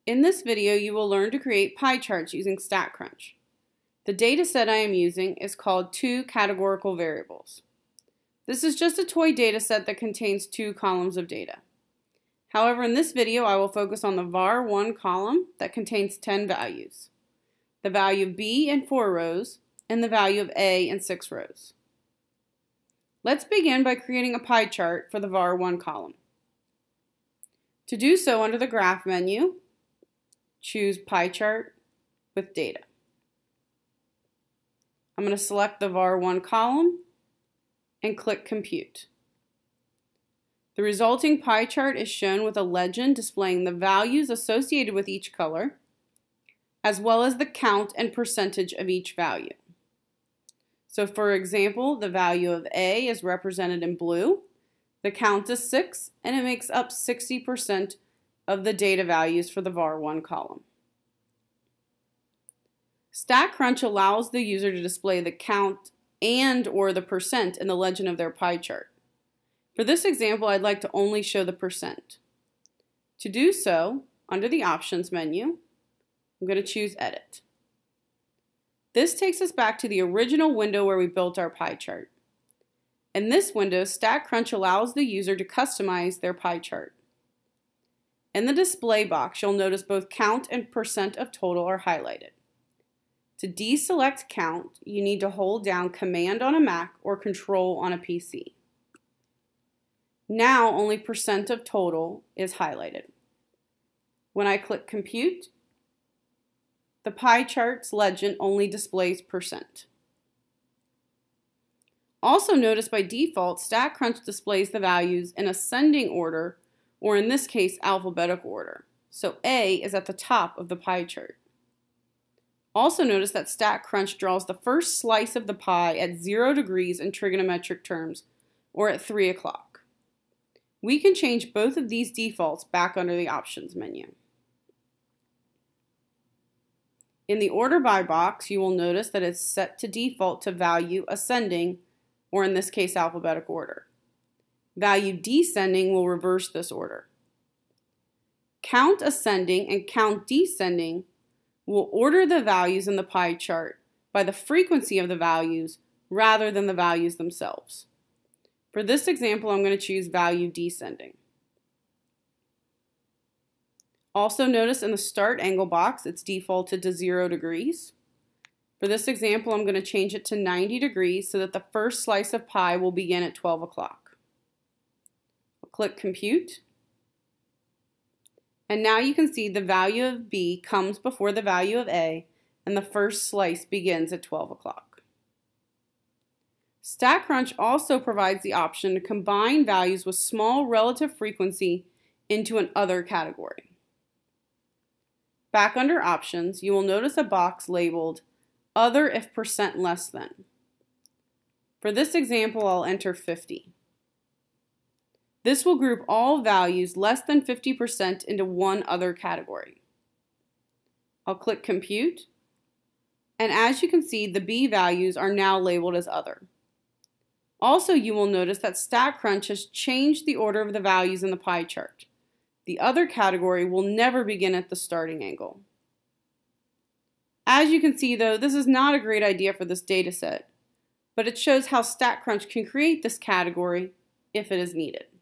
In this video, you will learn to create pie charts using StatCrunch. The data set I am using is called 2 categorical variables. This is just a toy data set that contains 2 columns of data. However, in this video, I will focus on the var1 column that contains 10 values, the value of b in 4 rows, and the value of a in 6 rows. Let's begin by creating a pie chart for the var1 column. To do so, under the Graph menu, choose Pie Chart with Data. I'm going to select the var1 column and click Compute. The resulting pie chart is shown with a legend displaying the values associated with each color, as well as the count and percentage of each value. So for example, the value of A is represented in blue, the count is 6, and it makes up 60% of the data values for the var1 column. StatCrunch allows the user to display the count and/or the percent in the legend of their pie chart. For this example, I'd like to only show the percent. To do so, under the Options menu, I'm going to choose Edit. This takes us back to the original window where we built our pie chart. In this window, StatCrunch allows the user to customize their pie chart. In the display box, you'll notice both count and percent of total are highlighted. To deselect count, you need to hold down Command on a Mac or Control on a PC. Now only percent of total is highlighted. When I click Compute, the pie chart's legend only displays percent. Also notice by default, StatCrunch displays the values in ascending order, or in this case, alphabetical order. So A is at the top of the pie chart. Also notice that StatCrunch draws the first slice of the pie at 0 degrees in trigonometric terms, or at 3 o'clock. We can change both of these defaults back under the Options menu. In the Order By box, you will notice that it's set to default to value ascending, or in this case, alphabetical order. Value descending will reverse this order. Count ascending and count descending will order the values in the pie chart by the frequency of the values rather than the values themselves. For this example, I'm going to choose value descending. Also notice in the Start Angle box, it's defaulted to 0 degrees. For this example, I'm going to change it to 90 degrees so that the first slice of pie will begin at 12 o'clock. I'll click Compute. And now you can see the value of B comes before the value of A, and the first slice begins at 12 o'clock. StatCrunch also provides the option to combine values with small relative frequency into an Other category. Back under Options, you will notice a box labeled Other if percent less than. For this example, I'll enter 50. This will group all values less than 50% into one Other category. I'll click Compute, and as you can see, the B values are now labeled as Other. Also, you will notice that StatCrunch has changed the order of the values in the pie chart. The Other category will never begin at the starting angle. As you can see, though, this is not a great idea for this data set, but it shows how StatCrunch can create this category if it is needed.